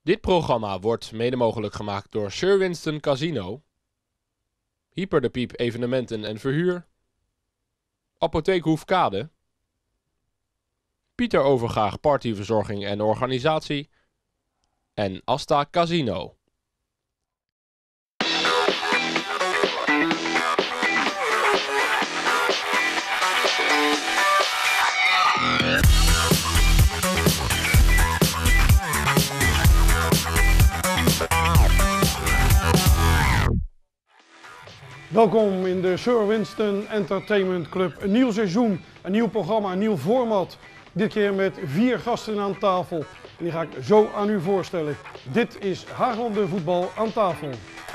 Dit programma wordt mede mogelijk gemaakt door Sir Winston Casino, Hyper de Piep Evenementen en Verhuur, Apotheek Hoefkade, Pieter Overgaag Partyverzorging en Organisatie en Asta Casino. Welkom in de Sir Winston Entertainment Club. Een nieuw seizoen, een nieuw programma, een nieuw format. Dit keer met 4 gasten aan tafel. En die ga ik zo aan u voorstellen. Dit is Haaglanden Voetbal aan tafel.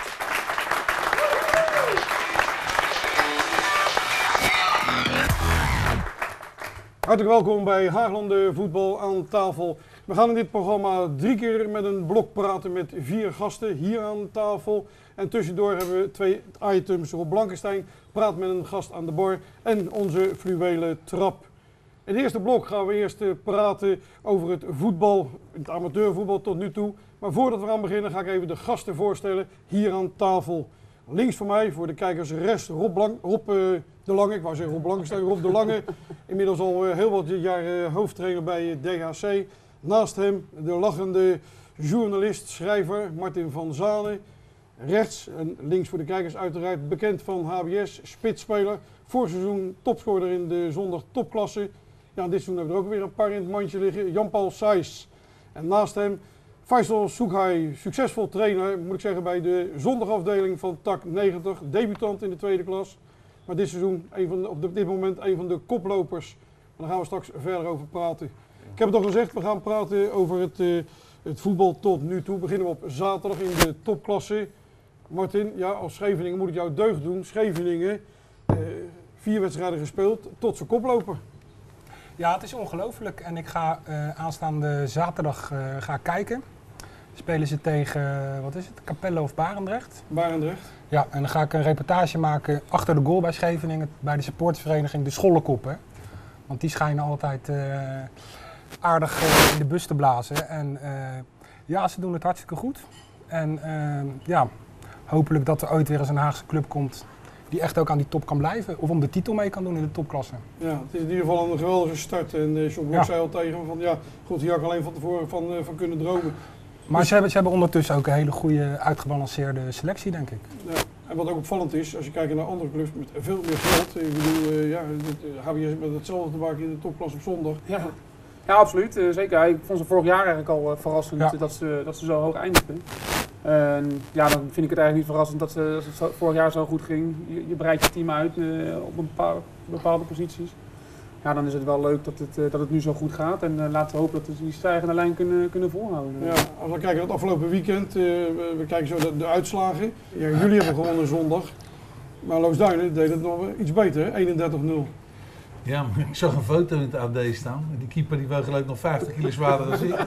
Hartelijk welkom bij Haaglanden Voetbal aan tafel. We gaan in dit programma 3 keer met een blok praten met 4 gasten hier aan tafel. En tussendoor hebben we 2 items. Rob Blankenstein praat met een gast aan de bar en onze fluwelen trap. In het eerste blok gaan we eerst praten over het voetbal, het amateurvoetbal tot nu toe. Maar voordat we aan beginnen ga ik even de gasten voorstellen hier aan tafel. Links van mij, voor de kijkers rechts, Rob de Lange. Ik wou zeggen Rob Blankenstein, Rob de Lange. Inmiddels al heel wat jaren hoofdtrainer bij DHC. Naast hem de lachende journalist, schrijver Martin van Zanen. Rechts en links voor de kijkers uiteraard bekend van HBS, spitsspeler. Vorig seizoen topscorer in de zondag topklasse. Ja, dit seizoen hebben we er ook weer een paar in het mandje liggen. Jan-Paul Sijs. En naast hem Faisal Soeghai, succesvol trainer, moet ik zeggen, bij de zondagafdeling van TAC 90. Debutant in de tweede klas. Maar dit seizoen op dit moment een van de koplopers. Daar gaan we straks verder over praten. Ik heb het al gezegd, we gaan praten over het voetbal tot nu toe. Beginnen we op zaterdag in de topklasse. Martin, ja, als Scheveningen moet ik jou deugd doen. Scheveningen, 4 wedstrijden gespeeld, tot zijn koploper. Ja, het is ongelooflijk en ik ga aanstaande zaterdag ga kijken. Spelen ze tegen, wat is het, Capelle of Barendrecht? Barendrecht. Ja, en dan ga ik een reportage maken achter de goal bij Scheveningen, bij de supportersvereniging De Schollekoppen. Want die schijnen altijd aardig in de bus te blazen. En ja, ze doen het hartstikke goed. En ja, hopelijk dat er ooit weer eens een Haagse club komt die echt ook aan die top kan blijven. Of om de titel mee kan doen in de topklasse. Ja, het is in ieder geval een geweldige start. En John Blok zei al tegen me van ja, goed, hier had ik alleen van tevoren van kunnen dromen. Maar dus ze hebben ondertussen ook een hele goede uitgebalanceerde selectie, denk ik. Ja, en wat ook opvallend is, als je kijkt naar andere clubs met veel meer geld. Ik bedoel, ja, HBS met hetzelfde te maken in de topklasse op zondag. Ja, ja absoluut. Zeker. Ik vond ze vorig jaar eigenlijk al verrassend dat ze zo hoog eindigden. Ja, dan vind ik het eigenlijk niet verrassend dat het vorig jaar zo goed ging. Je breidt je team uit op een bepaalde posities. Ja, dan is het wel leuk dat het nu zo goed gaat. En laten we hopen dat we die stijgende lijn kunnen volhouden. Ja, als we kijken naar het afgelopen weekend, we kijken zo de uitslagen. Ja, jullie hebben gewonnen zondag. Maar Loosduinen deed het nog iets beter, 31-0. Ja, maar ik zag een foto in het AD staan. Die keeper die woog geloof ik nog 50 kilo zwaarder dan ik.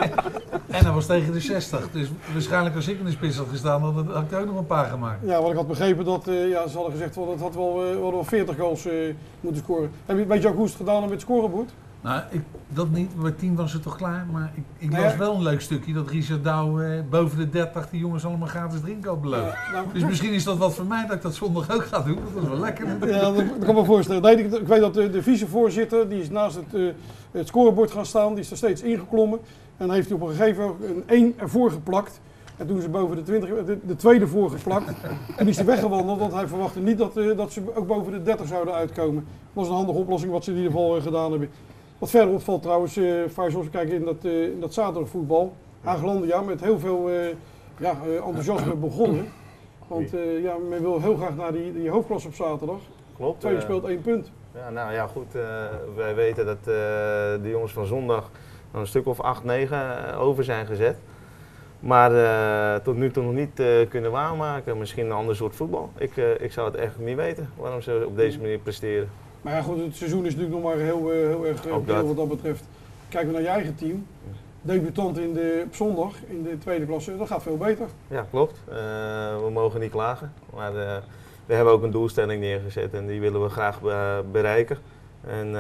En hij was tegen de 60. Dus waarschijnlijk als ik in de spits had gestaan, had ik ook nog een paar gemaakt. Ja, wat ik had begrepen, dat ja, ze hadden gezegd dat het had wel 40 goals moeten scoren. Weet je ook hoe ze het gedaan hebben met het scorebord? Nou, dat niet. Bij 10 was het toch klaar. Maar ik las wel een leuk stukje dat Richard Douw boven de 30 die jongens allemaal gratis drinken had beloofd. Ja, nou, dus misschien is dat wat voor mij dat ik dat zondag ook ga doen. Dat is wel lekker. Ja, dat kan me voorstellen. Nee, ik weet dat de vicevoorzitter, die is naast het scorebord gaan staan, die is er steeds ingeklommen. En dan heeft hij op een gegeven moment een 1 ervoor geplakt. En toen ze boven de 20, de tweede voor geplakt. En is hij weggewandeld, want hij verwachtte niet dat ze ook boven de 30 zouden uitkomen. Dat was een handige oplossing wat ze in ieder geval gedaan hebben. Wat verder opvalt trouwens, Faisal, we kijken in dat zaterdagvoetbal. Haaglanden, ja, met heel veel enthousiasme begonnen. Want ja, men wil heel graag naar die hoofdklasse op zaterdag. Klopt. Tweede speelt 1 punt. Ja, nou ja, goed. Wij weten dat de jongens van zondag een stuk of 8, 9 over zijn gezet. Maar tot nu toe nog niet kunnen waarmaken. Misschien een ander soort voetbal. Ik zou het echt niet weten waarom ze op deze manier presteren. Maar ja, goed, het seizoen is natuurlijk nog maar heel erg bril wat dat betreft. Kijken we naar je eigen team. Debutant op zondag in de tweede klasse, dat gaat veel beter. Ja, klopt. We mogen niet klagen. Maar we hebben ook een doelstelling neergezet en die willen we graag bereiken. En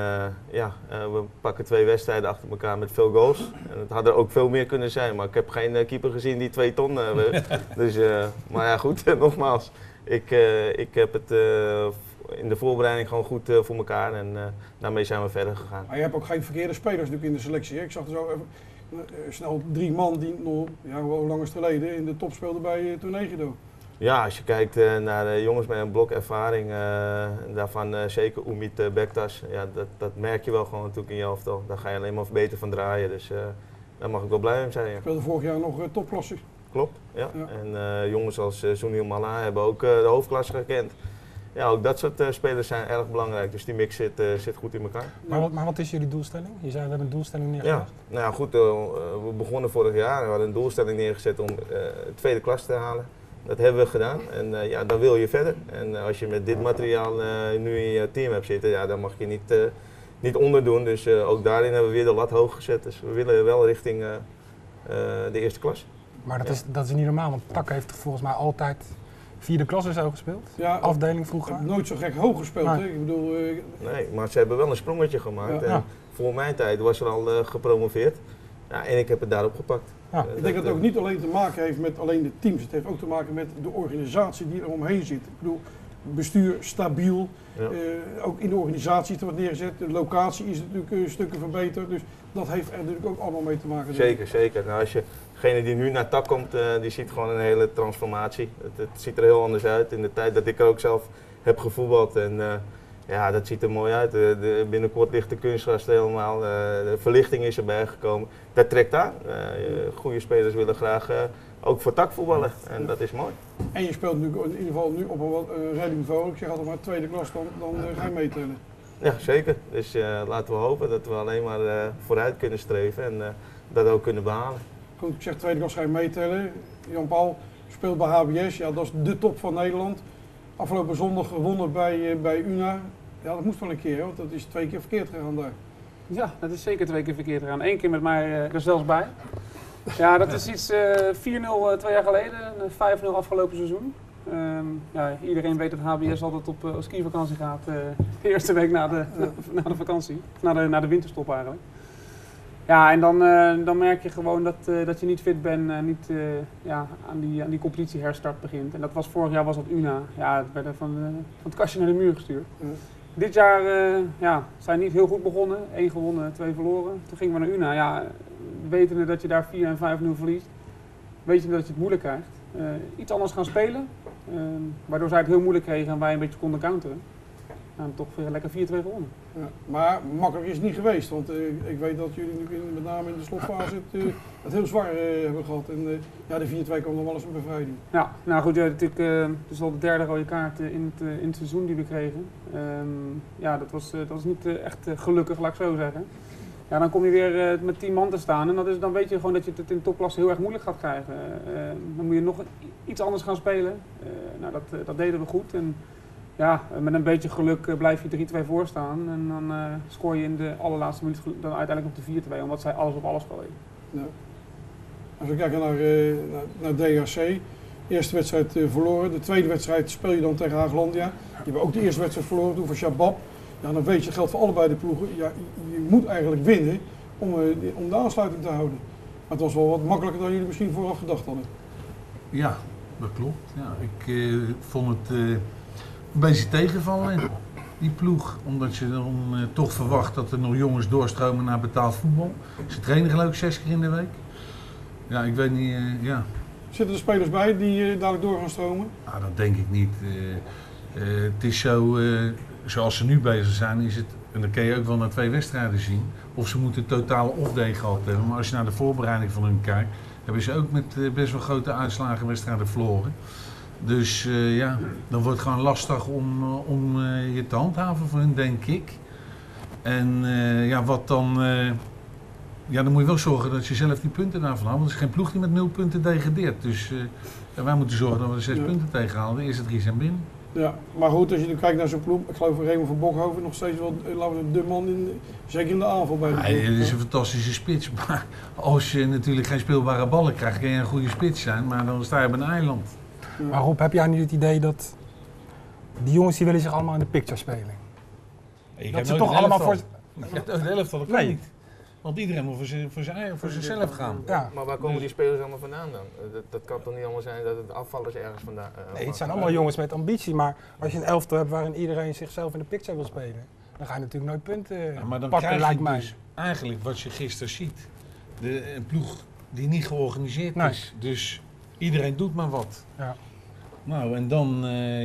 we pakken 2 wedstrijden achter elkaar met veel goals. En het had er ook veel meer kunnen zijn, maar ik heb geen keeper gezien die 2 ton weegt. Dus, maar ja, goed, nogmaals. Ik heb het in de voorbereiding gewoon goed voor elkaar en daarmee zijn we verder gegaan. Maar je hebt ook geen verkeerde spelers natuurlijk in de selectie. Hè? Ik zag er zo even, snel 3 man die nog, hoe lang is het geleden, in de top speelden bij Tornegedo. Ja, als je kijkt naar de jongens met een blok ervaring, daarvan zeker Umit Bektas, ja, dat merk je wel gewoon natuurlijk in je elftal. Daar ga je alleen maar beter van draaien, dus daar mag ik wel blij mee zijn. Ja. Speelde vorig jaar nog topklasse. Klopt, ja. En jongens als Sunil Mala hebben ook de hoofdklasse gekend. Ja, ook dat soort spelers zijn erg belangrijk, dus die mix zit goed in elkaar. Maar wat is jullie doelstelling? Je zei we hebben een doelstelling neergelegd. Ja, nou ja, goed, we begonnen vorig jaar en we hadden een doelstelling neergezet om tweede klas te halen. Dat hebben we gedaan en dan wil je verder. En als je met dit materiaal nu in je team hebt zitten, ja, dan mag je niet onderdoen. Dus ook daarin hebben we weer de lat hoog gezet. Dus we willen wel richting de eerste klas. Maar dat is niet normaal, want Tak heeft volgens mij altijd 4e klasse zo gespeeld. Ja, afdeling vroeger. Nooit zo gek hoog gespeeld. Nee. Hè? Ik bedoel, nee, maar ze hebben wel een sprongetje gemaakt. En voor mijn tijd was er al gepromoveerd. Ja, en ik heb het daarop gepakt. Ja. Ik denk dat het ook niet alleen te maken heeft met alleen de teams. Het heeft ook te maken met de organisatie die er omheen zit. Ik bedoel, bestuur stabiel. Ja. Ook in de organisatie is er wat neergezet. De locatie is natuurlijk stukken verbeterd. Dus dat heeft er natuurlijk ook allemaal mee te maken. Zeker, zeker. Nou, als degene die nu naar Tak komt, die ziet gewoon een hele transformatie. Het ziet er heel anders uit. In de tijd dat ik er ook zelf heb gevoetbald. En ja, dat ziet er mooi uit. Binnenkort ligt de kunstgras helemaal. De verlichting is erbij gekomen. Dat trekt aan. Goede spelers willen graag ook voor Tak voetballen. En dat is mooi. En je speelt natuurlijk in ieder geval nu op een wat redelijk niveau. Ik zeg altijd maar tweede klas, dan ga je meetellen. Ja, zeker. Dus laten we hopen dat we alleen maar vooruit kunnen streven en dat ook kunnen behalen. Goed, ik zeg tweede klas ga je meetellen. Jan-Paul speelt bij HBS. Ja, dat is de top van Nederland. Afgelopen zondag gewonnen bij UNA. Ja, dat moest wel een keer, want dat is 2 keer verkeerd gegaan daar. Ja, dat is zeker 2 keer verkeerd gegaan. 1 keer met mij er zelfs bij. Ja, dat is iets 4-0 2 jaar geleden, 5-0 afgelopen seizoen. Ja, iedereen weet dat HBS altijd op skivakantie gaat de eerste week na de vakantie, na de winterstop eigenlijk. Ja, en dan merk je gewoon dat je niet fit bent en niet aan die competitieherstart begint. En dat was vorig jaar was dat UNA. Ja, het werd van het kastje naar de muur gestuurd. Dit jaar zijn niet heel goed begonnen. 1 gewonnen, 2 verloren. Toen gingen we naar UNA. Ja, wetende dat je daar 4 en 5-0 verliest, weet je dat je het moeilijk krijgt. Iets anders gaan spelen, waardoor zij het heel moeilijk kregen en wij een beetje konden counteren. En toch weer lekker 4-2 gewonnen. Ja, maar makkelijk is het niet geweest, want ik weet dat jullie nu met name in de slotfase het heel zwaar hebben gehad. En de 4-2 kwam dan wel eens een bevrijding. Ja, nou goed, het is al de 3e rode kaart in het seizoen die we kregen. Dat was niet echt gelukkig, laat ik zo zeggen. Ja, dan kom je weer met 10 man te staan en dan weet je gewoon dat je het in de topklasse heel erg moeilijk gaat krijgen. Dan moet je nog iets anders gaan spelen. Dat deden we goed. En ja, met een beetje geluk blijf je 3-2 voor staan en dan scoor je in de allerlaatste minuut dan uiteindelijk op de 4-2, omdat zij alles op alles gooien. Ja. Als we kijken naar DHC, eerste wedstrijd verloren, de tweede wedstrijd speel je dan tegen Haaglandia. Je hebt ook de eerste wedstrijd verloren toen van Shabab. Ja, dan weet je, dat geldt voor allebei de ploegen. Ja, je moet eigenlijk winnen om de aansluiting te houden. Maar het was wel wat makkelijker dan jullie misschien vooraf gedacht hadden. Ja, dat klopt. Ja, ik vond het een beetje tegenvallen, die ploeg. Omdat je dan toch verwacht dat er nog jongens doorstromen naar betaald voetbal. Ze trainen geloof ik 6 keer in de week. Ja, ik weet niet, ja. Zitten er spelers bij die dadelijk door gaan stromen? Nou, dat denk ik niet. Het is zo, zoals ze nu bezig zijn, is het, en dat kun je ook wel naar 2 wedstrijden zien, of ze moeten totale off-day gehad hebben. Maar als je naar de voorbereiding van hun kijkt, hebben ze ook met best wel grote uitslagen wedstrijden verloren. Dus dan wordt het gewoon lastig om je te handhaven voor hun, denk ik. En wat dan... dan moet je wel zorgen dat je zelf die punten daarvan haalt. Want er is geen ploeg die met 0 punten degradeert. Dus wij moeten zorgen dat we de 6 punten tegenhalen. De eerste 3 zijn binnen. Ja, maar goed, als je kijkt naar zo'n ploeg, ik geloof Raymond van Bokhoven nog steeds wel, laten we de man in, zeker in de aanval bij de ploeg. Het is een fantastische spits, maar als je natuurlijk geen speelbare ballen krijgt, kan je een goede spits zijn, maar dan sta je op een eiland. Ja. Maar Rob, heb jij nu het idee dat die jongens die willen zich allemaal in de picture spelen? Dat ze toch allemaal voor... De helft dat kan niet. Want iedereen moet voor zichzelf gaan. Ja. Maar waar komen die spelers allemaal vandaan dan? Dat kan toch niet allemaal zijn dat het afvallers ergens vandaan... nee, het zijn allemaal jongens met ambitie. Maar als je een elftal hebt waarin iedereen zichzelf in de picture wil spelen, dan ga je natuurlijk nooit punten maar dan pakken, lijkt mij. Dus eigenlijk wat je gisteren ziet. Een ploeg die niet georganiseerd is. Dus iedereen doet maar wat. Ja. Nou, en dan,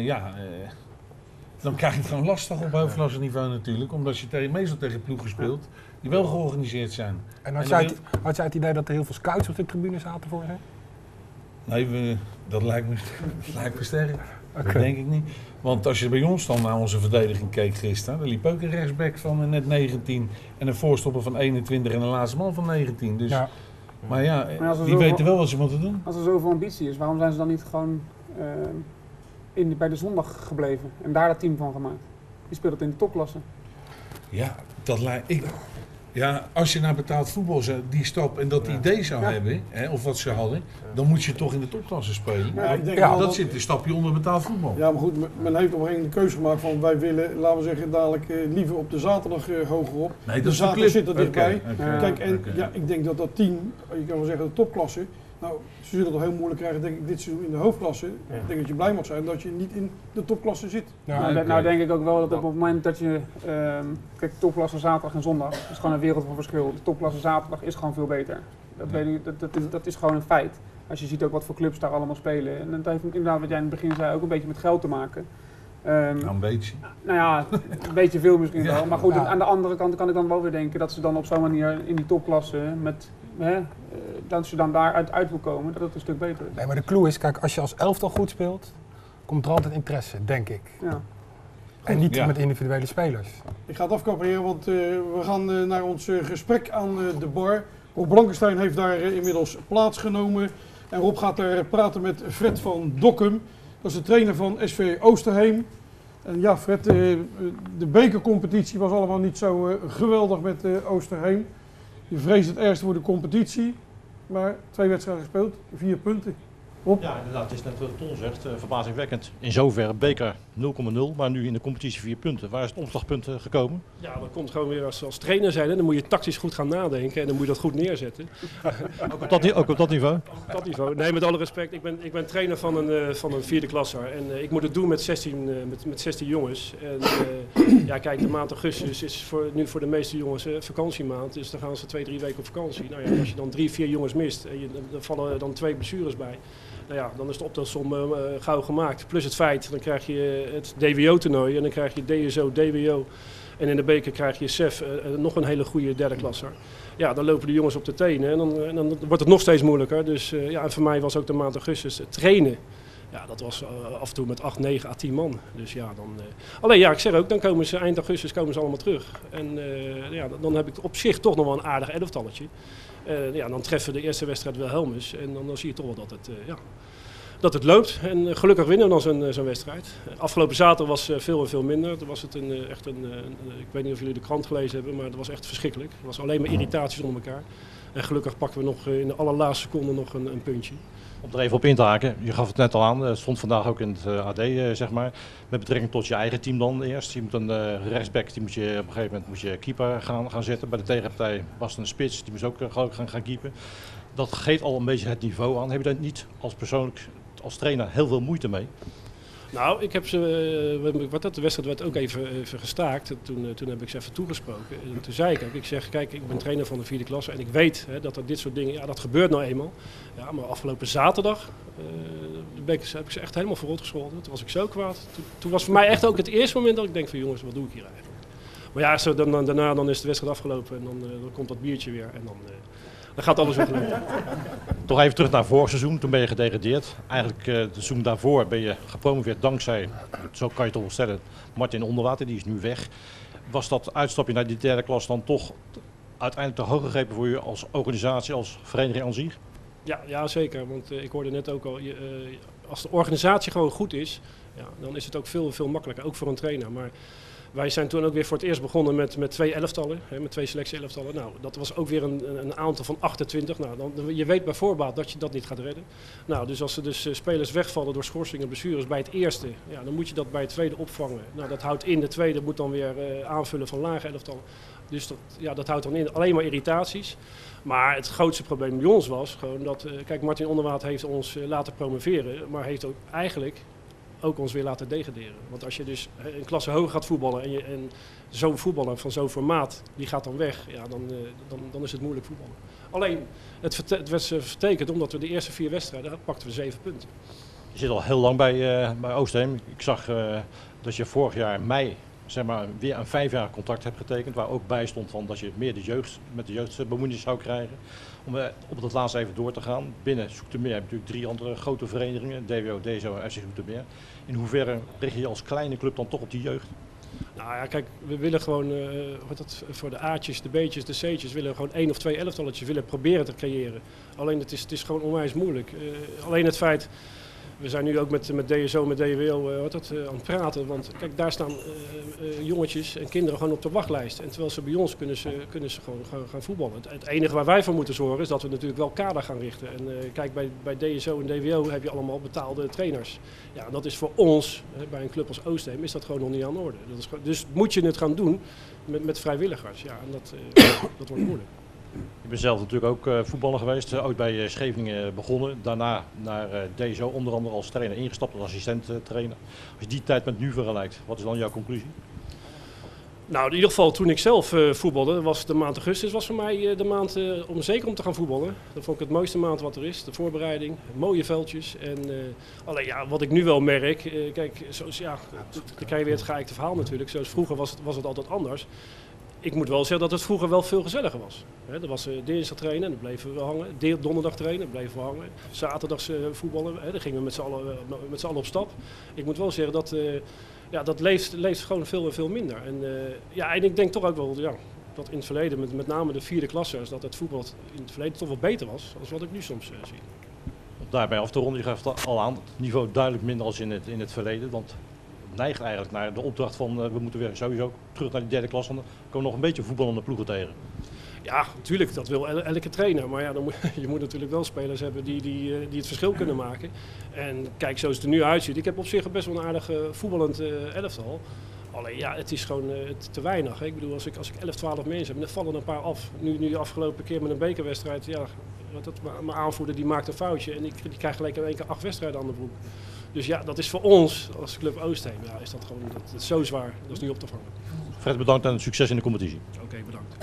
dan krijg je het gewoon lastig op hoofdklasseniveau natuurlijk. Omdat je meestal tegen ploegen speelt die wel georganiseerd zijn. En had jij het idee dat er heel veel scouts op de tribune zaten voor hen? Nee, dat lijkt me sterk. Okay. Dat denk ik niet. Want als je bij ons dan naar onze verdediging keek gisteren, er liep ook een rechtsback van net 19 en een voorstopper van 21 en een laatste man van 19. Dus, maar die weten wel wat ze moeten doen. Als er zoveel ambitie is, waarom zijn ze dan niet gewoon bij de zondag gebleven en daar het team van gemaakt? Die speelt het in de topklasse. Ja, dat lijkt ik. Ja, als je naar betaald voetbal die stap en dat idee zou hebben, of wat ze hadden, dan moet je toch in de topklasse spelen. Ja, ik denk dat zit een stapje onder betaald voetbal. Ja, maar goed, men heeft op een gegeven moment de keuze gemaakt van wij willen, laten we zeggen, dadelijk liever op de zaterdag hoger op. Nee, de zaterdag zit er dichtbij. Kijk, ik denk dat dat team, je kan wel zeggen de topklasse, nou, ze zullen het toch heel moeilijk krijgen, denk ik, dit seizoen in de hoofdklasse. Ik denk dat je blij mag zijn dat je niet in de topklasse zit. Nou denk ik ook wel dat op het moment dat je, kijk, topklasse zaterdag en zondag is gewoon een wereld van verschil. De topklasse zaterdag is gewoon veel beter. Dat is gewoon een feit. Als je ziet ook wat voor clubs daar allemaal spelen. En dat heeft inderdaad, wat jij in het begin zei, ook een beetje met geld te maken. Nou, een beetje. Nou ja, een beetje veel misschien wel. Maar goed, aan de andere kant kan ik dan wel weer denken dat ze dan op zo'n manier in die topklasse met... dat je dan daaruit uit wil komen, dat het een stuk beter is. Nee, maar de clue is, kijk, als je als elftal goed speelt, komt er altijd interesse, denk ik. Ja. En niet met individuele spelers. Ik ga het afkappen, heren, want we gaan naar ons gesprek aan de bar. Rob Blankenstein heeft daar inmiddels plaatsgenomen. En Rob gaat daar praten met Fred van Dokkum. Dat is de trainer van SV Oosterheem. En ja, Fred, de bekercompetitie was allemaal niet zo geweldig met Oosterheem. Je vreest het ergste voor de competitie, maar 2 wedstrijden gespeeld, 4 punten. Rob? Ja, inderdaad, het is net wat Ton zegt, verbazingwekkend. In zoverre beker 0,0, maar nu in de competitie 4 punten. Waar is het omslagpunt gekomen? Ja, dat komt gewoon weer als trainer zijn. Hè. Dan moet je tactisch goed gaan nadenken en dan moet je dat goed neerzetten. Ook op dat niveau? Op dat niveau. Nee, met alle respect. Ik ben trainer van een 4e klasser en ik moet het doen met 16 jongens. En, ja, kijk, de maand augustus is nu voor de meeste jongens vakantiemaand. Dus dan gaan ze 2-3 weken op vakantie. Nou ja, als je dan 3-4 jongens mist en er vallen dan 2 blessures bij. Nou ja, dan is de optelsom gauw gemaakt. Plus het feit, dan krijg je het DWO-toernooi en dan krijg je DSO, DWO. En in de beker krijg je SEF, nog een hele goede 3e klasser. Ja, dan lopen de jongens op de tenen en dan wordt het nog steeds moeilijker. Dus en voor mij was ook de maand augustus trainen. Ja, dat was af en toe met 8, 9 à 10 man. Dus ja, dan... Alleen ja, ik zeg ook, dan komen ze eind augustus allemaal terug. En dan heb ik op zich toch nog wel een aardig elftalletje. Dan treffen we de eerste wedstrijd Wilhelmus en dan zie je toch wel dat het loopt. En gelukkig winnen we dan zo'n wedstrijd. Afgelopen zaterdag was veel minder. Toen was het echt een ik weet niet of jullie de krant gelezen hebben, maar het was echt verschrikkelijk. Het was alleen maar irritaties onder elkaar. En gelukkig pakken we nog in de allerlaatste seconde nog een puntje. Om er even op in te haken, je gaf het net al aan, het stond vandaag ook in het AD, zeg maar. Met betrekking tot je eigen team dan eerst. Je moet een rechtsback, die moet je op een gegeven moment keeper gaan zetten. Bij de tegenpartij was het een spits, die moest ook gaan keeper. Dat geeft al een beetje het niveau aan. Heb je daar niet als trainer heel veel moeite mee? Nou, ik heb de wedstrijd werd ook even gestaakt. Toen heb ik ze even toegesproken. En toen zei ik ook, kijk, ik ben trainer van de 4e klasse en ik weet dat er dit soort dingen, ja, dat gebeurt nou eenmaal. Ja, maar afgelopen zaterdag heb ik ze echt helemaal verrot gescholden. Toen was ik zo kwaad. Toen was voor mij echt ook het eerste moment dat ik denk van jongens, wat doe ik hier eigenlijk? Maar ja, daarna is de wedstrijd afgelopen en dan komt dat biertje weer en dan gaat alles weer gelukkig. Toch even terug naar vorig seizoen, toen ben je gedegradeerd. Eigenlijk het seizoen daarvoor ben je gepromoveerd dankzij, zo kan je toch wel stellen, Martin Onderwater, die is nu weg. Was dat uitstapje naar die 3e klas dan toch uiteindelijk te hoog gegrepen voor je als organisatie, als vereniging aan zich? Ja, zeker. Want ik hoorde net ook al, als de organisatie gewoon goed is, ja, dan is het ook veel makkelijker, ook voor een trainer. Maar Wij zijn toen ook weer voor het eerst begonnen met 2 elftallen, met 2 selectie-elftallen. Nou, dat was ook weer een aantal van 28. Nou, je weet bij voorbaat dat je dat niet gaat redden. Nou, dus als er dus spelers wegvallen door schorsingen en blessures bij het eerste, ja, dan moet je dat bij het tweede opvangen. Nou, dat houdt in, de tweede moet dan weer aanvullen van lage elftallen. Dus dat houdt dan in alleen maar irritaties. Maar het grootste probleem bij ons was gewoon dat, kijk, Martin Onderwaard heeft ons laten promoveren, maar heeft ook eigenlijk ook ons weer laten degraderen. Want als je dus een klasse hoger gaat voetballen en zo'n voetballer van zo'n formaat, die gaat dan weg, ja, dan is het moeilijk voetballen. Alleen, het werd vertekend omdat we de eerste 4 wedstrijden pakten we 7 punten. Je zit al heel lang bij Oostheem. Ik zag dat je vorig jaar mei zeg maar, weer een 5-jarig contract hebt getekend, waar ook bij stond van dat je meer met de jeugd bemoeienis zou krijgen. Om op het laatste even door te gaan. Binnen Zoetermeer heb je natuurlijk 3 andere grote verenigingen, DWO, DSO en FC Zoetermeer. In hoeverre richt je je als kleine club dan toch op die jeugd? Nou ja, kijk, we willen gewoon voor de A'tjes, de B'tjes, de C'tjes, willen we gewoon 1 of 2 elftalletjes willen proberen te creëren. Alleen het is gewoon onwijs moeilijk. Alleen het feit, we zijn nu ook met DSO, met DWO aan het praten, want kijk, daar staan jongetjes en kinderen gewoon op de wachtlijst. En terwijl ze bij ons kunnen ze gewoon gaan voetballen. Het enige waar wij voor moeten zorgen is dat we natuurlijk wel kader gaan richten. En kijk, bij DSO en DWO heb je allemaal betaalde trainers. Ja, dat is voor ons, bij een club als Oostheem, is dat gewoon nog niet aan de orde. Dus moet je het gaan doen met vrijwilligers. Ja, en dat wordt moeilijk. Je bent zelf natuurlijk ook voetballer geweest, ooit bij Scheveningen begonnen. Daarna naar DSO onder andere als trainer ingestapt, als assistent trainer. Als je die tijd met nu vergelijkt, wat is dan jouw conclusie? Nou, in ieder geval toen ik zelf voetbalde, was de maand augustus was voor mij de maand om zeker om te gaan voetballen. Dat vond ik het mooiste maand wat er is, de voorbereiding, mooie veldjes. En alleen ja, wat ik nu wel merk, kijk, zoals, ja, dan krijg je weer het geëikte verhaal natuurlijk. Zoals vroeger was het altijd anders. Ik moet wel zeggen dat het vroeger wel veel gezelliger was. Er was dinsdag trainen, dan bleven we hangen. Donderdag trainen, dan bleven we hangen. Zaterdags voetballen, dan gingen we met z'n allen op stap. Ik moet wel zeggen dat leeft gewoon veel minder. En ik denk toch ook wel dat in het verleden, met name de 4e klassers, dat het voetbal in het verleden toch wel beter was dan wat ik nu soms zie. Om daarbij af te ronden, je geeft al aan, het niveau duidelijk minder als in het verleden. Want neigt eigenlijk naar de opdracht van we moeten weer sowieso terug naar die 3e klas. Dan komen nog een beetje voetballende ploegen tegen. Ja, natuurlijk, dat wil elke trainer. Maar ja, je moet natuurlijk wel spelers hebben die het verschil kunnen maken. En kijk, zoals het er nu uitziet. Ik heb op zich best wel een aardig voetballend elftal. Alleen ja, het is gewoon te weinig. Hè. Ik bedoel, als ik 11, 12 mensen heb, dan vallen er een paar af. Nu de afgelopen keer met een bekerwedstrijd, ja, mijn aanvoerder die maakt een foutje. En die krijgt gelijk in één keer 8 wedstrijden aan de broek. Dus ja, dat is voor ons als Club Oostheem, ja, is dat gewoon dat is zo zwaar. Dat is niet op te vangen. Fred, bedankt en succes in de competitie. Oké, bedankt.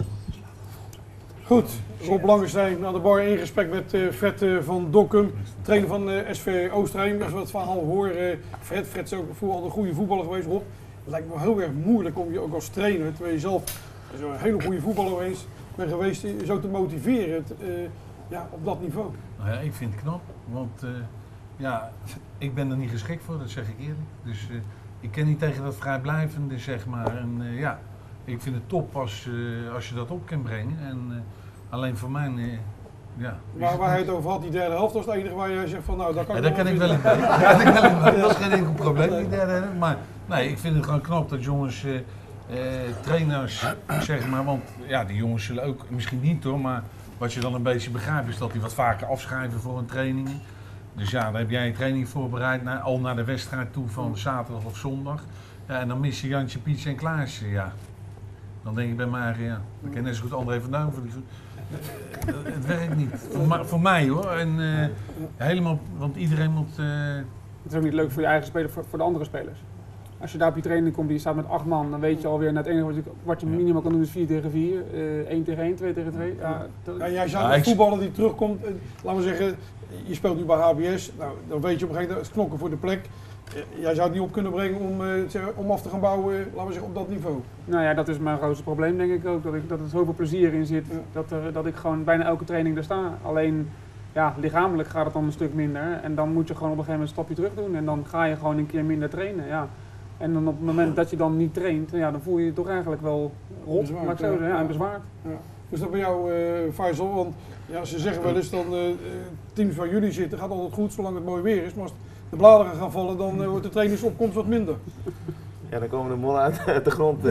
Goed, Rob Langenstein aan de bar in gesprek met Fred van Dokkum, trainer van SV Oostheem. Als we het verhaal horen, Fred is ook een goede voetballer geweest, Rob. Het lijkt me heel erg moeilijk om je ook als trainer, terwijl je zelf zo'n hele goede voetballer bent geweest, je zo te motiveren op dat niveau. Nou ja, ik vind het knap, want ik ben er niet geschikt voor, dat zeg ik eerlijk. Dus ik ken niet tegen dat vrijblijvende, zeg maar. En ik vind het top als je dat op kan brengen. En alleen voor mij, Maar waar hij het over had, die 3e helft, was het enige waar jij zegt van nou, daar kan ik dat kan ik wel in mee. Dat is geen enkel probleem, die 3e helft. Maar nee, ik vind het gewoon knap dat jongens, trainers, zeg maar, want ja, die jongens zullen ook, misschien niet hoor, maar wat je dan een beetje begrijpt is dat die wat vaker afschrijven voor een training. Dus ja, dan heb jij je training voorbereid al naar de wedstrijd toe van zaterdag of zondag. Ja, en dan mis je Jantje, Pietje en Klaasje, ja. Dan denk ik bij mij, dan kan je net zo goed André van Duin voor die. Het werkt niet. Voor mij hoor. En helemaal, want iedereen moet... Het is ook niet leuk voor je eigen speler, voor de andere spelers. Als je daar op je training komt, die staat met 8 man, dan weet je alweer, het enige wat je minimaal kan doen is 4 tegen 4, 1 tegen 1, 2 tegen 2. Jij zou een voetballer die terugkomt, laten we zeggen, je speelt nu bij HBS, nou, dan weet je op een gegeven moment, het is knokken voor de plek. Jij zou het niet op kunnen brengen om af te gaan bouwen, laten we zeggen, op dat niveau. Nou ja, dat is mijn grootste probleem denk ik ook, dat er zoveel plezier in zit, dat ik gewoon bijna elke training er sta. Alleen, ja, lichamelijk gaat het dan een stuk minder en dan moet je gewoon op een gegeven moment een stapje terug doen en dan ga je gewoon een keer minder trainen, ja. En dan op het moment dat je dan niet traint, ja, dan voel je je toch eigenlijk wel rot, laat ik zo zeggen, en bezwaard. Ja. Hoe is dat bij jou, Faisal? Want ja, ze zeggen wel eens dan teams waar jullie zitten gaat altijd goed zolang het mooi weer is, maar als de bladeren gaan vallen dan wordt de trainingsopkomst wat minder. Ja, dan komen de mollen uit de grond.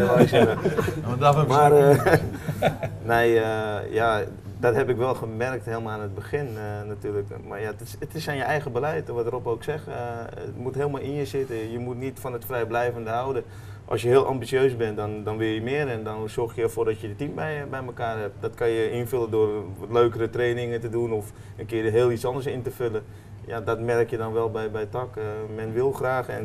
Nee, dat heb ik wel gemerkt helemaal aan het begin natuurlijk. Maar ja, het is aan je eigen beleid, wat Rob ook zegt. Het moet helemaal in je zitten. Je moet niet van het vrijblijvende houden. Als je heel ambitieus bent, dan wil je meer en dan zorg je ervoor dat je het team bij elkaar hebt. Dat kan je invullen door wat leukere trainingen te doen of een keer heel iets anders in te vullen. Ja, dat merk je dan wel bij TAC. Men wil graag en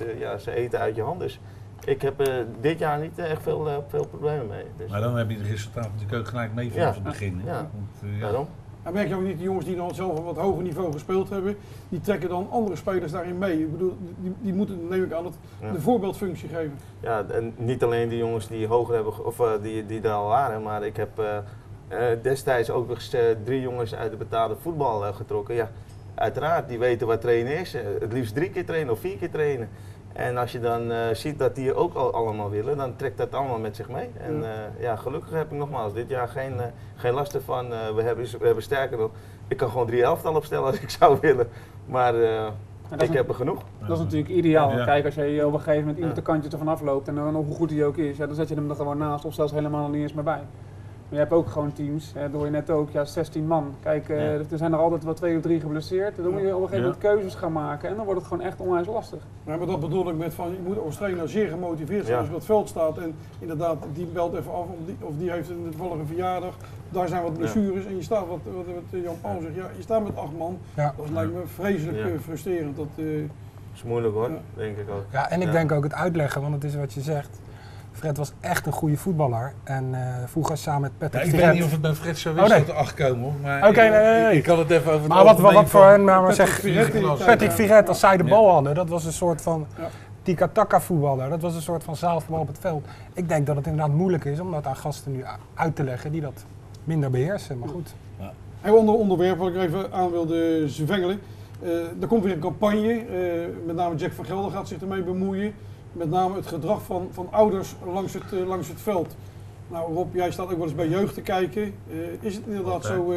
ze eten uit je hand. Dus ik heb dit jaar niet echt veel problemen mee. Dus. Maar dan heb je het resultaat natuurlijk ook gelijk mee vanaf het begin. Ja, daarom. En merk je ook niet, de jongens die dan zelf op wat hoger niveau gespeeld hebben, die trekken dan andere spelers daarin mee. Ik bedoel, die moeten, neem ik aan, de voorbeeldfunctie geven. Ja, en niet alleen die jongens die hoger hebben, of die daar al waren, maar ik heb destijds ook nog eens 3 jongens uit de betaalde voetbal getrokken. Ja, uiteraard, die weten wat trainen is. Het liefst 3 keer trainen of 4 keer trainen. En als je dan ziet dat die ook allemaal willen, dan trekt dat allemaal met zich mee. En gelukkig heb ik nogmaals dit jaar geen last ervan. We hebben sterker nog, ik kan gewoon 3 elftal opstellen als ik zou willen. Maar ik heb er genoeg. Dat is natuurlijk ideaal. Ja. Kijk, als je op een gegeven moment iemand de kantje ervan afloopt en dan hoe goed hij ook is, dan zet je hem er gewoon naast of zelfs helemaal niet eens meer bij. Maar je hebt ook gewoon teams, dat hoor je net ook, 16 man. Kijk, er zijn er altijd wel 2 of 3 geblesseerd. Dan moet je op een gegeven moment keuzes gaan maken en dan wordt het gewoon echt onwijs lastig. Ja, maar dat bedoel ik met van, je moet als trainer zeer gemotiveerd zijn als je op het veld staat en inderdaad, die belt even af of die heeft een toevallige verjaardag. Daar zijn wat blessures en je staat, wat Jan Paul zegt, je staat met 8 man. Ja. Dat lijkt me vreselijk frustrerend. Dat is moeilijk hoor, denk ik ook. Ja, en ik denk ook het uitleggen, want het is wat je zegt. Fred was echt een goede voetballer en vroeger samen met Patrick Firet. Ik weet niet of het bij Fred zo is tot de 8 komen, maar ik kan het even over maar wat voor hen, maar zeg, Patrick Firet, als zij de bal hadden, dat was een soort van tiki-taka voetballer, dat was een soort van zaalvoetbal op het veld. Ik denk dat het inderdaad moeilijk is om dat aan gasten nu uit te leggen die dat minder beheersen, maar goed. Ja. Een ander onderwerp wat ik even aan wilde zwengelen, er komt weer een campagne, met name Jack van Gelder gaat zich ermee bemoeien. Met name het gedrag van ouders langs het veld. Nou Rob, jij staat ook wel eens bij jeugd te kijken. Is het inderdaad zo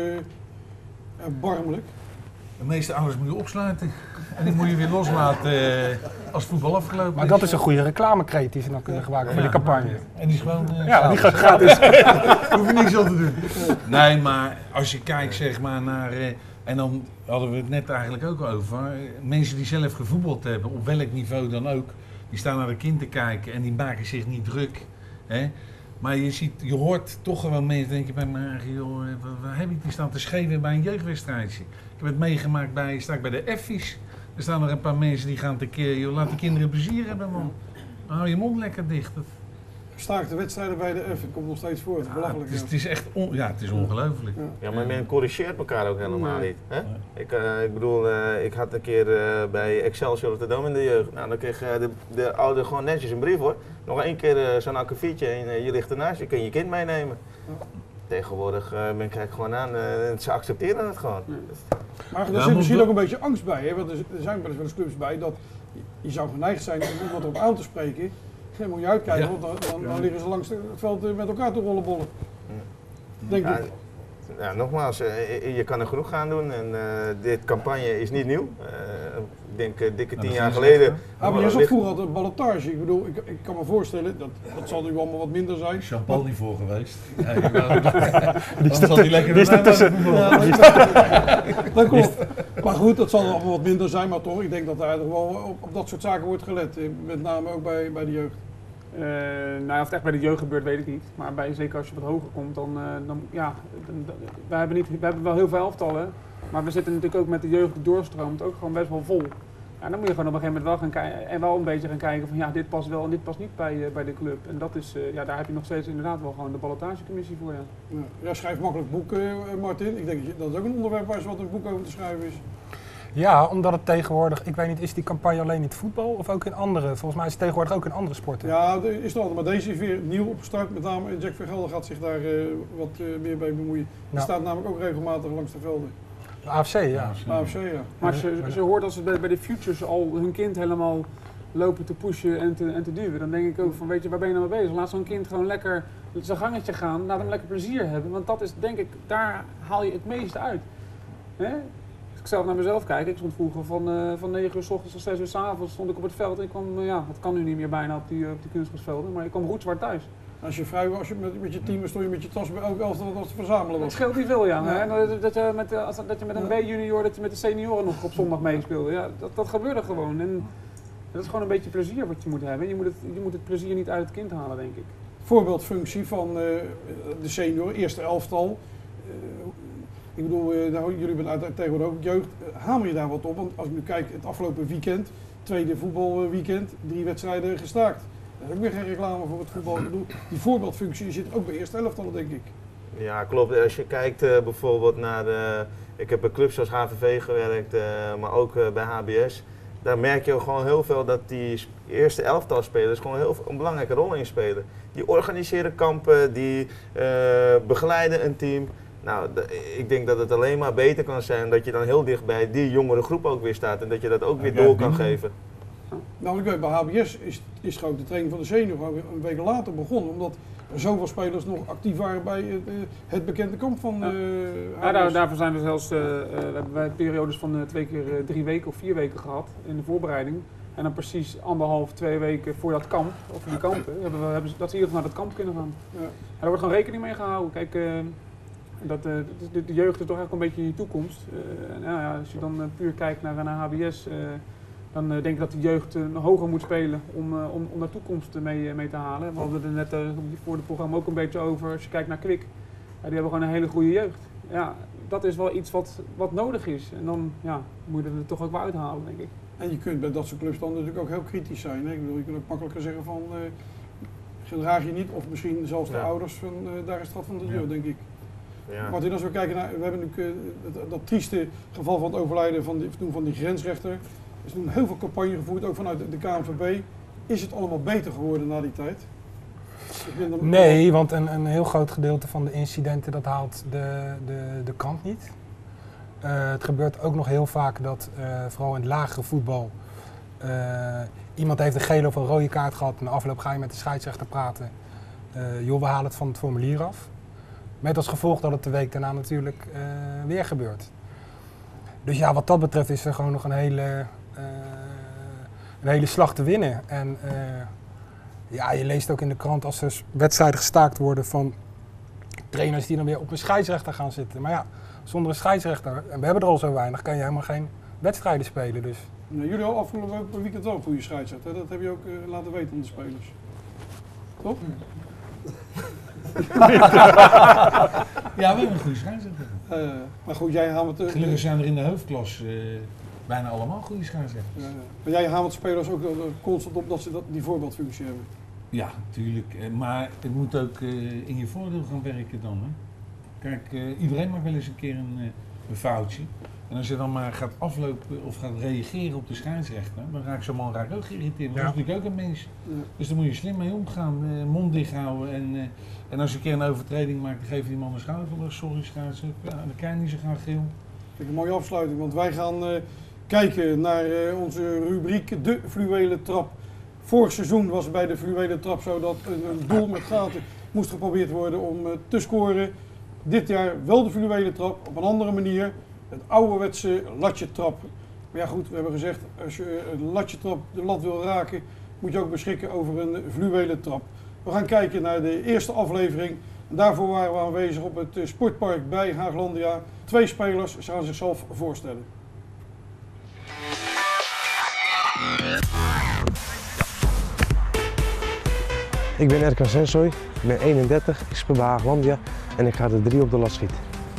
erbarmelijk? De meeste ouders moet je opsluiten. En die moet je weer loslaten als het voetbal afgelopen is. Maar dat is een goede reclamekreet die ze dan kunnen gebruiken voor de campagne. En die is gewoon die gaat gratis. Daar hoef je niks aan te doen. Nee, maar als je kijkt zeg maar naar... en dan hadden we het net eigenlijk ook over. Mensen die zelf gevoetbald hebben, op welk niveau dan ook. Die staan naar een kind te kijken en die maken zich niet druk. Hè? Maar je hoort toch gewoon mensen denken bij me, joh, waar heb ik die staan te schreeuwen bij een jeugdwedstrijdje. Ik heb het meegemaakt sta ik bij de Effies. Er staan er een paar mensen die gaan tekeer, joh, laat de kinderen plezier hebben man. Dan hou je mond lekker dicht. Staakte wedstrijden bij de F, het komt nog steeds voor, het is belachelijk. Het is echt het is ongelooflijk. Ja, maar men corrigeert elkaar ook helemaal niet. Hè? Ik bedoel, ik had een keer bij Excelsior Rotterdam in de jeugd. Nou, dan kreeg de ouder gewoon netjes een brief hoor. Nog 1 keer zo'n akkefietje en je ligt ernaast, je kan je kind meenemen. Tegenwoordig, men kijkt gewoon aan en ze accepteren het gewoon. Maar er zit misschien ook een beetje angst bij, hè? Want er zijn wel eens clubs bij dat je zou geneigd zijn om iemand erop aan te spreken. Dan moet je uitkijken, want dan liggen ze langs het veld met elkaar te rollenbollen. Denk ik. Ja, nogmaals, je kan er genoeg gaan doen en dit campagne is niet nieuw. Ik denk dikke 10 jaar geleden. Maar je zat vroeger altijd ballotage. Ik bedoel, ik kan me voorstellen, dat zal nu allemaal wat minder zijn. Jean-Paul niet voor geweest. Die staat ertussen. Dat klopt. Maar goed, dat zal allemaal wat minder zijn, maar toch, ik denk dat daar gewoon op dat soort zaken wordt gelet. Met name ook bij de jeugd. Nou, of het echt bij de jeugd gebeurt, weet ik niet. Maar zeker als je wat hoger komt, we hebben wel heel veel elftallen. Maar we zitten natuurlijk ook met de jeugd die doorstroomt ook gewoon best wel vol. Ja, dan moet je gewoon op een gegeven moment wel gaan kijken en wel een beetje gaan kijken van dit past wel en dit past niet bij de club. En dat is, daar heb je nog steeds inderdaad wel gewoon de ballotagecommissie voor. Ja. Jij schrijft makkelijk boeken, Martin. Ik denk dat het ook een onderwerp waar wat een boek over te schrijven is. Ja, omdat het tegenwoordig, ik weet niet, is die campagne alleen in het voetbal of ook in andere? Volgens mij is het tegenwoordig ook in andere sporten. Ja, is er altijd, maar deze is weer nieuw opgestart. Met name Jack van Gelder gaat zich daar wat meer bij bemoeien. Die staat namelijk ook regelmatig langs de velden. De AFC, ja. AFC, ja. Maar ze hoort als ze bij de Futures al hun kind helemaal lopen te pushen en te duwen. Dan denk ik ook van, weet je, waar ben je nou mee bezig? Laat zo'n kind gewoon lekker zijn gangetje gaan. Laat hem lekker plezier hebben. Want dat is, denk ik, daar haal je het meeste uit. Hè? ik zelf naar mezelf kijk, ik stond vroeger van 9 uur 's ochtends tot 6 uur 's avonds stond ik op het veld. En ik kwam, dat kan nu niet meer bijna op die kunstgrasvelden, maar ik kwam roetzwart thuis. Als je vrij was, met je team, stond je met je tas bij elk elftal dat te verzamelen was. Dat scheelt niet veel, ja. En dat je met een B-junior, dat je met de senioren nog op zondag meespeelde. Ja, dat gebeurde gewoon. En dat is gewoon een beetje plezier wat je moet hebben. Je moet het plezier niet uit het kind halen, denk ik. Voorbeeldfunctie van de senior, eerste elftal. Ik bedoel, jullie zijn tegenwoordig ook jeugd. Hamer je daar wat op? Want als ik nu kijk, het afgelopen weekend, tweede voetbalweekend, 3 wedstrijden gestaakt. Dat is ook weer geen reclame voor het voetbal. Ik bedoel, die voorbeeldfunctie zit ook bij eerste elftallen, denk ik. Ja, klopt. Als je kijkt bijvoorbeeld naar ik heb bij clubs zoals HVV gewerkt, maar ook bij HBS. Daar merk je gewoon heel veel dat die eerste elftalspelers gewoon een belangrijke rol in spelen. Die organiseren kampen, die begeleiden een team. Nou, ik denk dat het alleen maar beter kan zijn dat je dan heel dicht bij die jongere groep ook weer staat en dat je dat ook weer door kan geven. Nou, ik weet, bij HBS is gewoon de training van de senior een week later begonnen, omdat er zoveel spelers nog actief waren bij het bekende kamp van HBS. Daarvoor zijn we zelfs, hebben wij periodes van 2 keer 3 weken of 4 weken gehad in de voorbereiding. En dan precies 1,5, 2 weken voor dat kamp, of die kampen, dat ze hier naar dat kamp kunnen gaan. Ja. En daar wordt gewoon rekening mee gehouden. Kijk, de jeugd is toch echt een beetje in je toekomst. Als je dan puur kijkt naar HBS, dan denk ik dat de jeugd hoger moet spelen om de toekomst mee te halen. We hadden het er net voor het programma ook een beetje over. Als je kijkt naar Kwik, die hebben gewoon een hele goede jeugd. Ja, dat is wel iets wat nodig is. En dan moet je er toch ook wel uithalen, denk ik. En je kunt bij dat soort clubs dan natuurlijk ook heel kritisch zijn. Hè? Ik bedoel, je kunt ook makkelijker zeggen van, gedraag je niet, of misschien zelfs de ouders van, daar is het gat van de deur, denk ik. Ja. Martin, als we kijken naar, we hebben natuurlijk dat trieste geval van het overlijden van die grensrechter. Er is toen heel veel campagne gevoerd, ook vanuit de KNVB. Is het allemaal beter geworden na die tijd? Nee, want een heel groot gedeelte van de incidenten dat haalt de krant niet. Het gebeurt ook nog heel vaak dat, vooral in het lagere voetbal, iemand heeft een gele of een rode kaart gehad en na afloop ga je met de scheidsrechter praten. We halen het van het formulier af. Met als gevolg dat het de week daarna natuurlijk weer gebeurt. Dus ja, wat dat betreft is er gewoon nog een hele slag te winnen. En je leest ook in de krant als er wedstrijden gestaakt worden van trainers die dan weer op een scheidsrechter gaan zitten. Maar ja, zonder een scheidsrechter, en we hebben er al zo weinig, kan je helemaal geen wedstrijden spelen. Dus. Nou, jullie al afgelopen weekend wel een goede scheidsrechter, dat heb je ook laten weten aan de spelers. Toch? Ja, we hebben een goede scheidsrechter. Maar goed, jij hamert... Gelukkig zijn er in de hoofdklas bijna allemaal goede scheidsrechters. Maar jij hamert spelers ook constant op dat ze die voorbeeldfunctie hebben. Ja, natuurlijk. Maar het moet ook in je voordeel gaan werken dan. Hè? Kijk, iedereen maakt wel eens een keer een foutje. En als je dan maar gaat aflopen of gaat reageren op de scheidsrechter, dan raakt zo'n man ook geïrriteerd. Dat is natuurlijk ook een mens. Ja. Dus daar moet je slim mee omgaan, mond dicht houden. En als je een keer een overtreding maakt, dan geef je die man een schouder. Sorry scheidsrechter, dan kan je niet zo graag geel. Vind ik een mooie afsluiting, want wij gaan kijken naar onze rubriek De Fluwelen Trap. Vorig seizoen was het bij de Fluwelen Trap zo dat een doel met gaten moest geprobeerd worden om te scoren. Dit jaar wel de Fluwelen Trap, op een andere manier. Het ouderwetse latje trap. Maar ja goed, we hebben gezegd, als je een latje trap de lat wil raken, moet je ook beschikken over een fluwelen trap. We gaan kijken naar de eerste aflevering. En daarvoor waren we aanwezig op het sportpark bij Haaglandia. 2 spelers gaan zichzelf voorstellen. Ik ben Erkan Sensoy, ik ben 31, ik speel bij Haaglandia en ik ga de 3 op de lat schieten.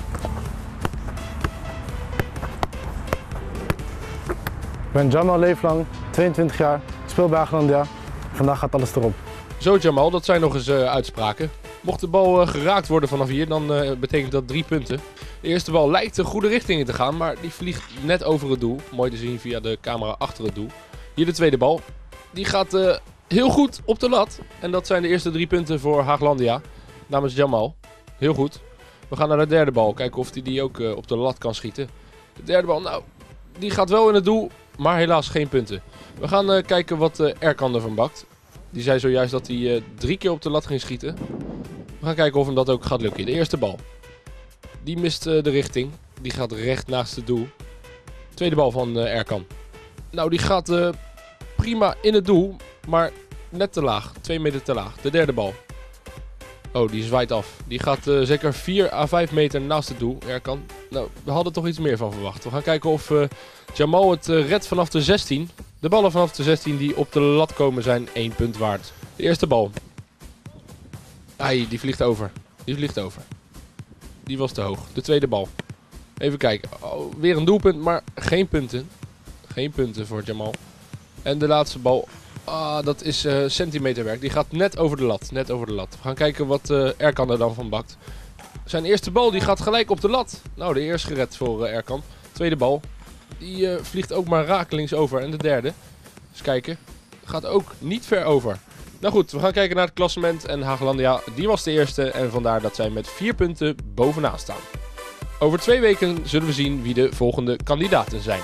Ik ben Jamal Leeflang, 22 jaar, ik speel bij Haaglandia. Vandaag gaat alles erop. Zo Jamal, dat zijn nog eens uitspraken. Mocht de bal geraakt worden vanaf hier, dan betekent dat 3 punten. De eerste bal lijkt de goede richting in te gaan, maar die vliegt net over het doel. Mooi te zien via de camera achter het doel. Hier de tweede bal. Die gaat heel goed op de lat. En dat zijn de eerste 3 punten voor Haaglandia. Namens Jamal. Heel goed. We gaan naar de derde bal. Kijken of hij die ook op de lat kan schieten. De derde bal, nou, die gaat wel in het doel. Maar helaas geen punten. We gaan kijken wat Erkan ervan bakt. Die zei zojuist dat hij 3 keer op de lat ging schieten. We gaan kijken of hem dat ook gaat lukken. De eerste bal. Die mist de richting. Die gaat recht naast het doel. Tweede bal van Erkan. Nou, die gaat prima in het doel, maar net te laag. 2 meter te laag. De derde bal. Oh, die zwaait af. Die gaat zeker 4 à 5 meter naast het doel, Erkan. Nou, we hadden toch iets meer van verwacht. We gaan kijken of Jamal het redt vanaf de 16. De ballen vanaf de 16 die op de lat komen zijn 1 punt waard. De eerste bal. Ai, die vliegt over. Die was te hoog. De tweede bal. Even kijken. Oh, weer een doelpunt, maar geen punten. Geen punten voor Jamal. En de laatste bal. Dat is centimeterwerk. Die gaat net over de lat. We gaan kijken wat Erkan er dan van bakt. Zijn eerste bal die gaat gelijk op de lat. Nou, de eerste gered voor Erkan. Tweede bal. Die vliegt ook maar rakelings over. En de derde. Eens kijken. Gaat ook niet ver over. Nou goed, we gaan kijken naar het klassement. En Haaglandia, die was de eerste. En vandaar dat zij met 4 punten bovenaan staan. Over 2 weken zullen we zien wie de volgende kandidaten zijn.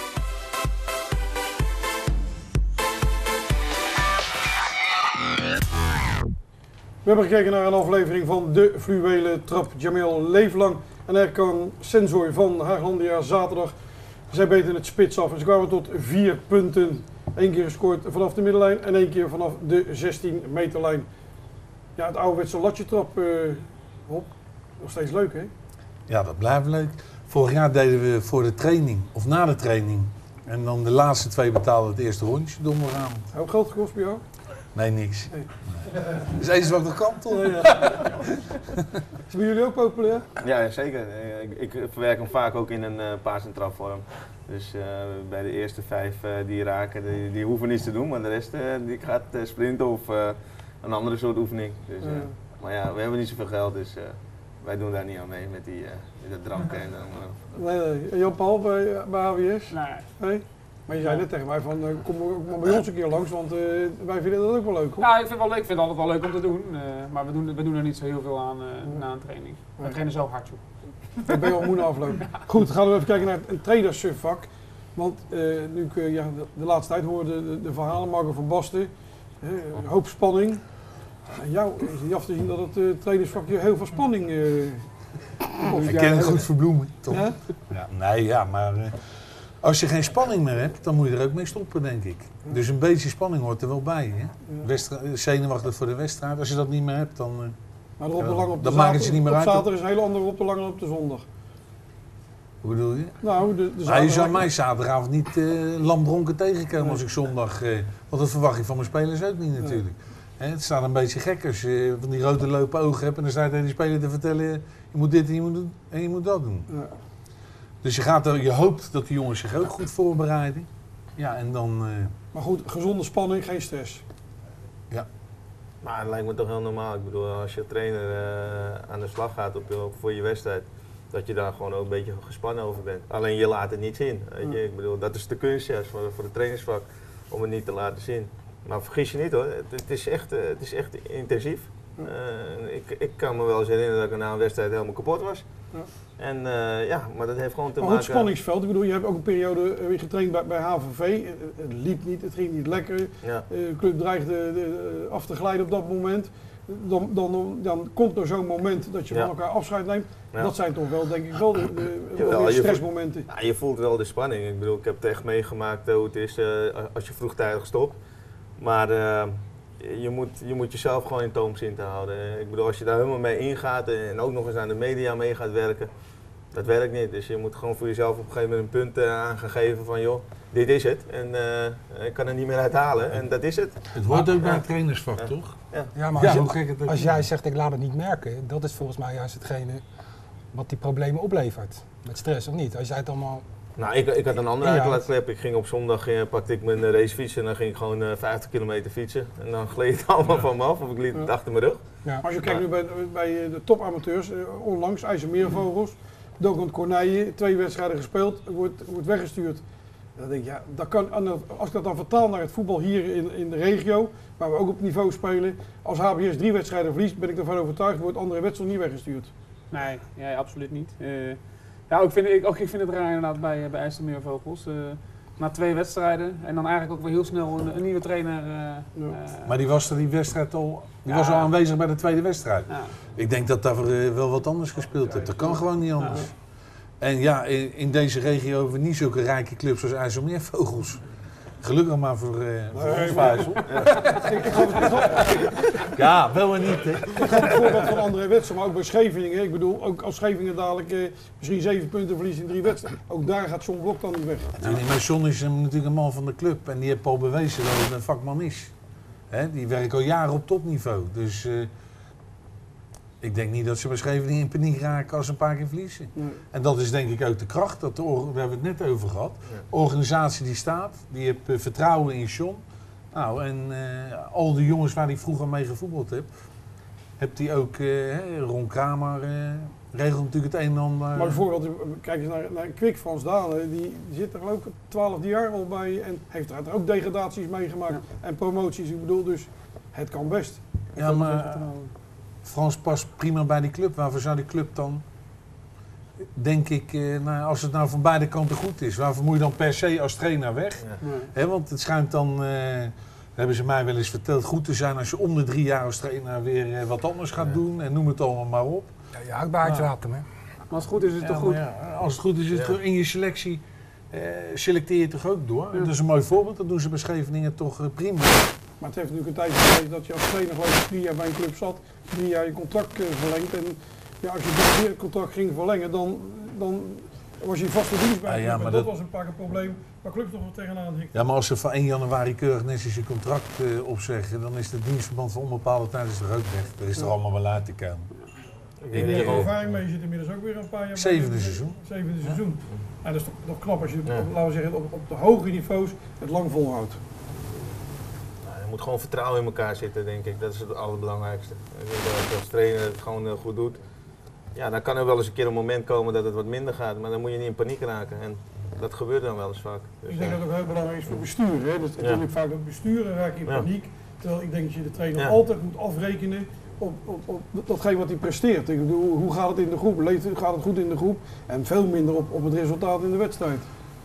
We hebben gekeken naar een aflevering van de fluwelen trap. Jamil Leeflang en Erkan Sensoy van Haaglandia zaterdag. Zij beten het spits af en ze kwamen tot 4 punten. 1 keer gescoord vanaf de middenlijn en 1 keer vanaf de 16 meterlijn. Ja, het ouderwetse latje trap, Rob, nog steeds leuk hè? Ja, dat blijft leuk. Vorig jaar deden we voor de training, of na de training. En dan de laatste 2 betaalden het eerste rondje donderdagavond. Hoe geld gekost bij jou? Nee, niks. Nee. Dat is eens wat de kant toch? Is bij jullie ook populair? Ja, zeker. Ik verwerk hem vaak ook in een paas- en trapvorm. Dus bij de eerste 5 die raken, die hoeven niets te doen, maar de rest die gaat sprinten of een andere soort oefening. Dus, maar ja, we hebben niet zoveel geld, dus wij doen daar niet aan mee met de dranken. En nee. En Jan-Paul bij HWS? Nee. Maar je zei net tegen mij van, kom maar bij ons een keer langs, want wij vinden dat ook wel leuk hoor. Ja, ik vind het altijd wel leuk om te doen, maar we doen er niet zo heel veel aan na een training. We trainen zo hard joh. Ik ben wel moe aflopen. Goed, gaan we even kijken naar het trainersvak. Want nu de laatste tijd horen de verhalen, Marco van Basten, een hoop spanning. En jou is niet af te zien dat het trainersvak heel veel spanning Ik ken het goed verbloemen, toch? Ja? Ja, maar als je geen spanning meer hebt, dan moet je er ook mee stoppen, denk ik. Dus een beetje spanning hoort er wel bij. Hè? Zenuwachtig voor de wedstrijd, als je dat niet meer hebt, dan maakt het je niet meer uit. Op zaterdag is een hele andere op de lange dan op de zondag. Hoe bedoel je? Nou, je zou mij zaterdagavond niet lamdronken tegenkomen als ik zondag... want dat verwacht ik van mijn spelers ook niet natuurlijk. Het staat een beetje gek als je van die rode lopen ogen hebt en dan sta je tegen die speler te vertellen... je moet dit en je moet doen en je moet dat doen. Ja. Dus je hoopt dat de jongens zich ook goed voorbereiden. Ja, en dan... Maar goed, gezonde spanning, geen stress. Ja. Maar het lijkt me toch heel normaal. Ik bedoel, als je trainer aan de slag gaat voor je wedstrijd, dat je daar gewoon ook een beetje gespannen over bent. Alleen je laat het niet zien. Weet je? Ik bedoel, dat is de kunst juist voor het trainersvak, om het niet te laten zien. Maar vergis je niet hoor, het is echt intensief. Ik kan me wel eens herinneren dat ik na een wedstrijd helemaal kapot was. Ja. En maar dat heeft gewoon te maken... Maar goed, spanningsveld. Ik bedoel, je hebt ook een periode getraind bij HVV. Het liep niet, het ging niet lekker. Ja. De club dreigde af te glijden op dat moment. Dan komt er zo'n moment dat je van elkaar afscheid neemt. Ja. Dat zijn toch wel, denk ik, wel de stressmomenten. Je voelt wel de spanning. Ik bedoel, ik heb het echt meegemaakt hoe het is als je vroegtijdig stopt. Maar je moet jezelf gewoon in toom zien te houden. Ik bedoel, als je daar helemaal mee ingaat en ook nog eens aan de media mee gaat werken, dat werkt niet. Dus je moet gewoon voor jezelf op een gegeven moment een punt aangegeven van joh, dit is het. En ik kan er niet meer uit halen en dat is het. Het hoort ook bij het trainersvak, toch? Ja, maar als jij zegt ik laat het niet merken, dat is volgens mij juist hetgene wat die problemen oplevert. Met stress of niet? Als jij het allemaal... Nou, ik had een andere uitlaatklep. Ik ging op zondag, pakte ik mijn racefiets en dan ging ik gewoon 50 kilometer fietsen. En dan gleed het allemaal van me af of ik liet het achter me rug. Ja. Maar als je kijkt nu bij de topamateurs, onlangs IJsselmeervogels, Dogan Corneille, 2 wedstrijden gespeeld, wordt weggestuurd. Dan denk ik, ja, dat kan, als ik dat dan vertaal naar het voetbal hier in de regio, waar we ook op niveau spelen, als HBS 3 wedstrijden verliest, ben ik ervan overtuigd, wordt andere wedstrijden niet weggestuurd. Nee, absoluut niet. Ja, ik vind het raar inderdaad bij IJsselmeervogels. Na 2 wedstrijden en dan eigenlijk ook weer heel snel een nieuwe trainer. Maar die was er die wedstrijd al, was al aanwezig bij de tweede wedstrijd. Ja. Ik denk dat daar wel wat anders gespeeld heeft. Dat kan gewoon niet anders. En ja, in deze regio hebben we niet zulke rijke clubs als IJsselmeervogels. Gelukkig maar voor ons Vijzel. Ja, wel en niet. Hè. Ik ga het voorbeeld van André Wetsen, maar ook bij Scheveningen. Ik bedoel, ook als Scheveningen dadelijk misschien 7 punten verliest in 3 wedstrijden. Ook daar gaat John Blok dan niet weg. Maar John is natuurlijk een man van de club. En die heeft al bewezen dat het een vakman is. Hè, die werkt al jaren op topniveau. Dus ik denk niet dat ze bij Scheveningen in paniek raken als ze een paar keer verliezen. Nee. En dat is denk ik ook de kracht. Daar hebben we het net over gehad. Ja. Organisatie die staat. Die heeft vertrouwen in John. Nou, en al die jongens waar hij vroeger mee gevoetbald heeft. Hebt hij ook Ron Kramer regelt natuurlijk het een en ander. Maar bijvoorbeeld, kijk eens naar Kwik Frans Dalen. Die zit er ook 12 jaar al bij. En heeft er ook degradaties meegemaakt. Ja. En promoties. Ik bedoel, dus het kan best. Ja, maar Frans past prima bij die club. Waarvoor zou die club dan, denk ik, als het nou van beide kanten goed is, waarvoor moet je dan per se als trainer weg? Ja. Want het schijnt dan, hebben ze mij wel eens verteld, goed te zijn als je om de 3 jaar als trainer weer wat anders gaat doen en noem het allemaal maar op. Ja, je uitbaatje hè? Maar als het goed is, is het toch goed? Ja, als het goed is, is het in je selectie selecteer je toch ook door. Ja. Dat is een mooi voorbeeld, dat doen ze bij Scheveningen toch prima. Maar het heeft natuurlijk een tijdje geweest dat je als trainer gewoon 3 jaar bij een club zat, 3 jaar je contract verlengt. En ja, als je dan weer het contract ging verlengen, dan was je vaste dienst bij. Ja, maar dat was een paar keer een probleem waar clubs nog wel tegenaan hikten. Ja, maar als ze van 1 januari keurig netjes je contract opzeggen, dan is het dienstverband voor onbepaalde tijd er ook weg. Er is er allemaal wel uit te komen. Ik heb er ervaring mee, je zit inmiddels ook weer een paar jaar 7e seizoen. 7e seizoen. En dat is toch knap als je, laten we zeggen, op de hoge niveaus het lang volhoudt. Je moet gewoon vertrouwen in elkaar zitten, denk ik. Dat is het allerbelangrijkste. Als je als trainer het gewoon heel goed doet, ja, dan kan er wel eens een keer een moment komen dat het wat minder gaat. Maar dan moet je niet in paniek raken. En dat gebeurt dan wel eens vaak. Dus ik denk dat het ook heel belangrijk is voor bestuur. Hè? Dat natuurlijk vaak dat besturen raken in paniek. Terwijl ik denk dat je de trainer altijd moet afrekenen op datgene wat hij presteert. Ik bedoel, hoe gaat het in de groep? Gaat het goed in de groep? En veel minder op het resultaat in de wedstrijd.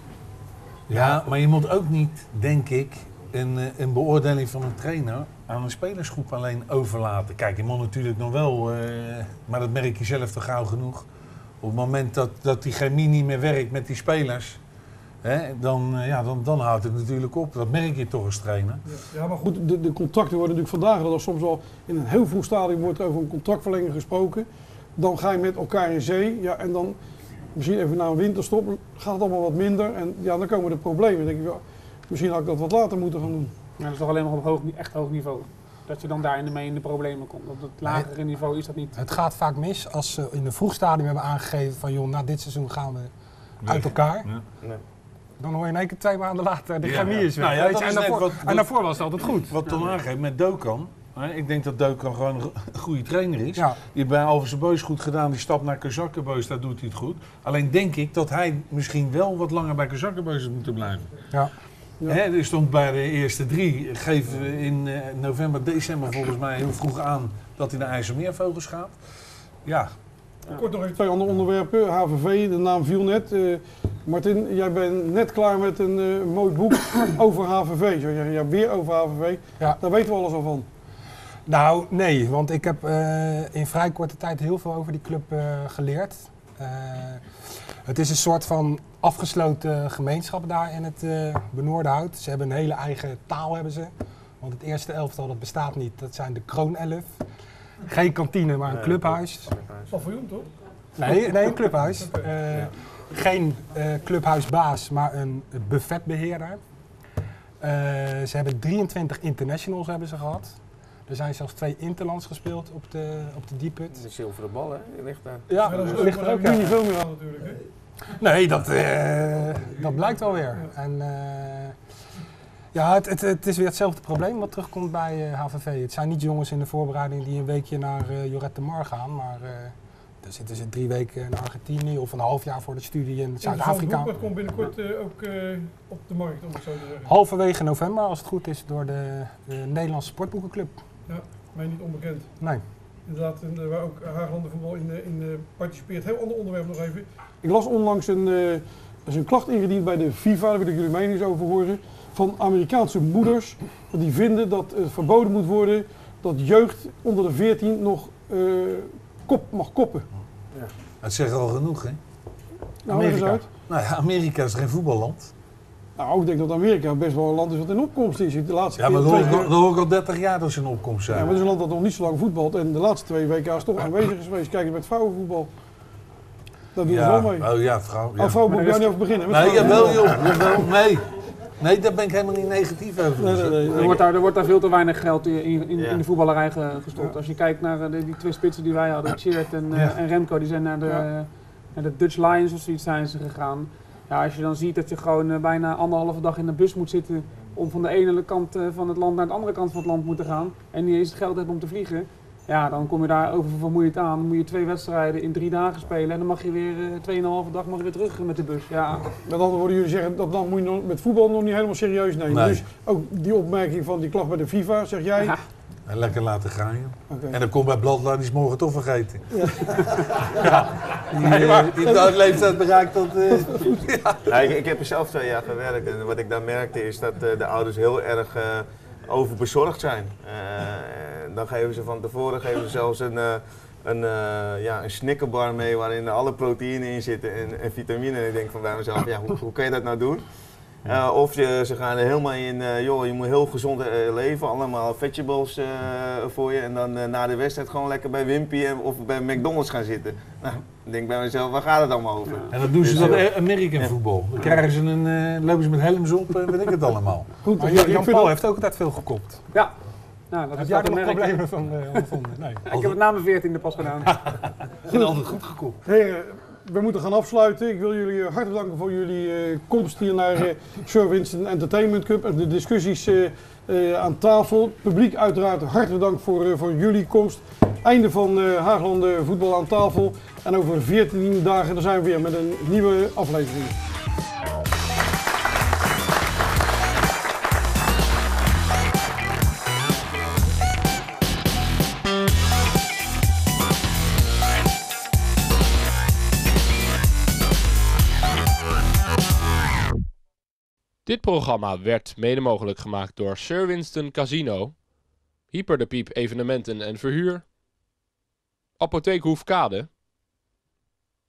Ja, maar je moet ook niet, denk ik, een beoordeling van een trainer aan een spelersgroep alleen overlaten. Kijk, je moet natuurlijk nog wel, maar dat merk je zelf toch gauw genoeg. Op het moment dat die chemie niet meer werkt met die spelers, dan houdt het natuurlijk op. Dat merk je toch als trainer. Ja, maar goed, de contracten worden natuurlijk vandaag, dat er soms al in een heel vroeg stadium wordt over een contractverlenging gesproken. Dan ga je met elkaar in zee, ja, en dan misschien even na een winterstop gaat het allemaal wat minder. En ja, dan komen de problemen. Dan denk ik, ja, misschien had ik dat wat later moeten gaan doen. Ja, dat is toch alleen maar op echt hoog niveau. Dat je dan daar mee in de problemen komt. Op het lagere niveau is dat niet. Het gaat vaak mis als ze in een vroeg stadium hebben aangegeven van joh, na dit seizoen gaan we uit elkaar. Ja. Nee. Dan hoor je in één keer 2 maanden later de chemie is weg. Nou ja, en daarvoor was het altijd goed. Wat Ton aangeeft met Dokan. Ik denk dat Dokan gewoon een goede trainer is. Ja. Die heeft bij Alphense Boys goed gedaan. Die stap naar Kozakkenboys, daar doet hij het goed. Alleen denk ik dat hij misschien wel wat langer bij Kozakkenboys had moeten blijven. Ja. Ja. Er stond bij de eerste 3, geven in november, december volgens mij heel vroeg aan dat hij naar IJsselmeervogels gaat. Ja. Kort nog even 2 andere onderwerpen. HVV, de naam viel net. Martin, jij bent net klaar met een mooi boek over HVV. Ja, weer over HVV. Ja. Daar weten we alles al van. Nou, nee, want ik heb in vrij korte tijd heel veel over die club geleerd. Het is een soort van afgesloten gemeenschap daar in het Benoordenhout. Ze hebben een hele eigen taal, hebben ze. Want het eerste elftal, dat bestaat niet. Dat zijn de Kroonelf. Geen kantine, maar een clubhuis. Paviljoen, toch? Nee, een clubhuis. Geen clubhuisbaas, maar een buffetbeheerder. Ze hebben 23 internationals hebben ze gehad. Er zijn zelfs 2 interlands gespeeld op de dieput. De zilveren bal, hè? Die ligt daar. Ja, dat ligt er ook niet veel meer aan natuurlijk. Hè? Nee, dat blijkt wel weer. En, ja, het is weer hetzelfde probleem wat terugkomt bij HVV. Het zijn niet jongens in de voorbereiding die een weekje naar Lloret de Mar gaan, maar dan zitten ze 3 weken in Argentinië of een half jaar voor de studie in Zuid-Afrika. Dat komt binnenkort ook op de markt, om het zo te zeggen. Halverwege november, als het goed is, door de Nederlandse Sportboekenclub. Ja, mij niet onbekend. Nee. Inderdaad, waar ook Haaglanden voetbal in participeert. Heel ander onderwerp nog even. Ik las onlangs er is een klacht ingediend bij de FIFA, daar wil ik jullie mening eens over horen, van Amerikaanse moeders. Die vinden dat het verboden moet worden dat jeugd onder de 14 nog mag koppen. Ja. Dat zegt al genoeg, hè? Nou, leg eens uit. Nou ja, Amerika is geen voetballand. Nou, ik denk dat Amerika best wel een land is wat in opkomst is. De laatste Ja, maar keer, dat hoor ik al 30 jaar dat ze in opkomst zijn. Ja, maar het is een land dat nog niet zo lang voetbalt en de laatste 2 WK's toch aanwezig is geweest. Kijk eens met vrouwenvoetbal. Dat doen we wel mee. Oh ja, vrouw. Ja. Vrouw moet ik daar niet over beginnen. Nee, jawel joh. Jawel, nee. Nee, daar ben ik helemaal niet negatief over. Er wordt daar veel te weinig geld in de voetballerij gestopt. Als je kijkt naar die 2 spitsen die wij hadden, Tjeerd en Remco, die zijn naar de Dutch Lions of zoiets zijn ze gegaan. Ja, als je dan ziet dat je gewoon bijna 1,5 dag in de bus moet zitten om van de ene kant van het land naar de andere kant van het land moeten gaan en niet eens het geld hebt om te vliegen, ja, dan kom je daar over vermoeid aan. Dan moet je 2 wedstrijden in 3 dagen spelen en dan mag je weer 2,5 dag weer terug met de bus. Ja. Met andere woorden, jullie zeggen dat dan moet je met voetbal nog niet helemaal serieus nemen. Nee. Dus ook die opmerking van die klacht bij de FIFA, zeg jij? Ja. En lekker laten gaan, joh. Okay. En dan komt bij Bladla, die is morgen toch vergeten. Ja. Die leeftijd bereikt dat... Ja, ik heb er zelf 2 jaar gewerkt en wat ik daar merkte is dat de ouders heel erg overbezorgd zijn. Dan geven ze van tevoren zelfs een snickerbar mee waarin alle proteïnen in zitten en vitamine. En ik denk van bij mezelf, ja, hoe kan je dat nou doen? Of ze gaan er helemaal in, joh, je moet heel gezond leven, allemaal vegetables voor je. En dan na de wedstrijd gewoon lekker bij Wimpy of bij McDonald's gaan zitten. Nou, ik denk bij mezelf, waar gaat het allemaal over? En dan doen ze dat American voetbal. Dan krijgen ze lopen ze met helms op en weet ik het allemaal. Goed, maar Jan-Paul heeft ook altijd veel gekopt. Ja. Nou, dat heb jij er nog problemen van ondervonden? Nee. Ik heb het na mijn 14e pas gedaan. En altijd goed gekopt. Heren, we moeten gaan afsluiten. Ik wil jullie hartelijk danken voor jullie komst hier naar Sir Winston Entertainment Cup en de discussies aan tafel. Publiek uiteraard hartelijk dank voor jullie komst. Einde van Haaglanden Voetbal aan tafel. En over 14 dagen zijn we weer met een nieuwe aflevering. Dit programma werd mede mogelijk gemaakt door Sir Winston Casino, Hyper de Piep Evenementen en Verhuur, Apotheek Hoefkade,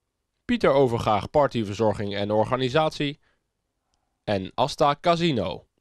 Pieter Overgaag Partyverzorging en Organisatie en Asta Casino.